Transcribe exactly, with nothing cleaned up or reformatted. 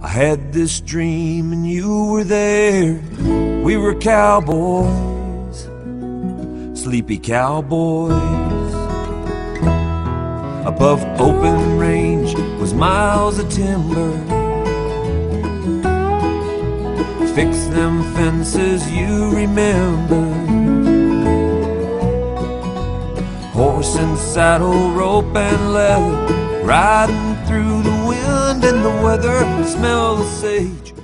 I had this dream and you were there. We were cowboys, sleepy cowboys. Above open range was miles of timber. Fix them fences, you remember. Horse and saddle, rope and leather, riding through the wind and the weather. Smell the sage,